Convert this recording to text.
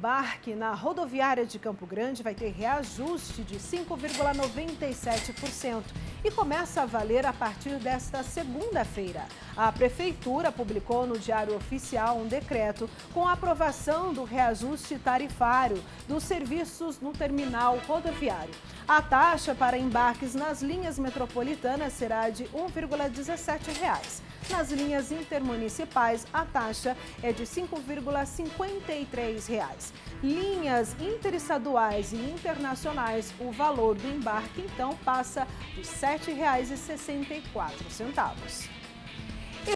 embarque na rodoviária de Campo Grande vai ter reajuste de 5,97% e começa a valer a partir desta segunda-feira. A Prefeitura publicou no Diário Oficial um decreto com a aprovação do reajuste tarifário dos serviços no terminal rodoviário. A taxa para embarques nas linhas metropolitanas será de R$ 1,17. Nas linhas intermunicipais, a taxa é de R$ 5,53. Linhas interestaduais e internacionais, o valor do embarque, então, passa de R$ 7,64.